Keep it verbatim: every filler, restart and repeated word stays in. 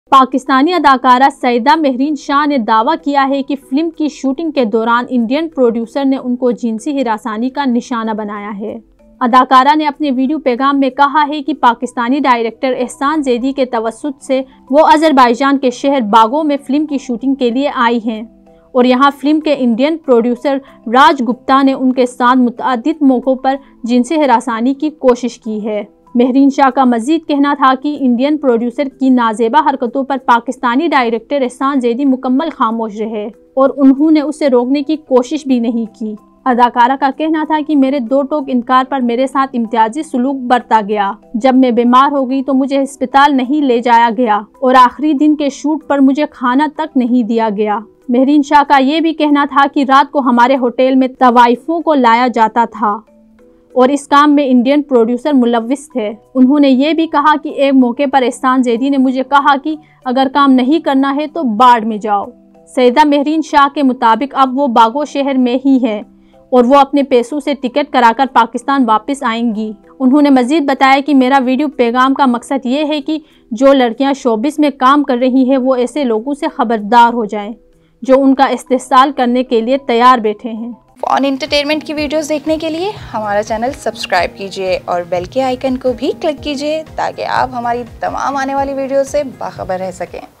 पाकिस्तानी अदाकारा सईदा मेहरीन शाह ने दावा किया है कि फिल्म की शूटिंग के दौरान इंडियन प्रोड्यूसर ने उनको जिनसी हिरासानी का निशाना बनाया है। अदाकारा ने अपने वीडियो पैगाम में कहा है कि पाकिस्तानी डायरेक्टर एहसान ज़ैदी के तवस्सुत से वो अज़रबैजान के शहर बागो में फिल्म की शूटिंग के लिए आई हैं और यहाँ फिल्म के इंडियन प्रोड्यूसर राज गुप्ता ने उनके साथ मुतअद्दिद मौक़ों पर जिनसी हिरासानी की कोशिश की है। मेहरीन शाह का मजीद कहना था कि इंडियन प्रोड्यूसर की नाजेबा हरकतों पर पाकिस्तानी डायरेक्टर एहसान ज़ैदी मुकम्मल खामोश रहे और उन्होंने उसे रोकने की कोशिश भी नहीं की। अदाकारा का कहना था कि मेरे दो टोक इनकार पर मेरे साथ इम्तियाजी सलूक बरता गया। जब मैं बीमार हो गई तो मुझे अस्पताल नहीं ले जाया गया और आखिरी दिन के शूट पर मुझे खाना तक नहीं दिया गया। मेहरीन शाह का ये भी कहना था कि रात को हमारे होटल में तवाइफों को लाया जाता था और इस काम में इंडियन प्रोड्यूसर मुलव्विस थे। उन्होंने ये भी कहा कि एक मौके पर एहसान ज़ैदी ने मुझे कहा कि अगर काम नहीं करना है तो बाढ़ में जाओ। सईदा मेहरीन शाह के मुताबिक अब वो बागो शहर में ही है और वो अपने पैसों से टिकट कराकर पाकिस्तान वापस आएंगी। उन्होंने मजीद बताया कि मेरा वीडियो पैगाम का मकसद ये है कि जो लड़कियां शोबिस में काम कर रही हैं वो ऐसे लोगों से खबरदार हो जाएं जो उनका इस्तेहसाल करने के लिए तैयार बैठे हैं। फन एंटरटेनमेंट की वीडियोस देखने के लिए हमारा चैनल सब्सक्राइब कीजिए और बेल के आइकन को भी क्लिक कीजिए ताकि आप हमारी तमाम आने वाली वीडियो से बाखबर रह सकें।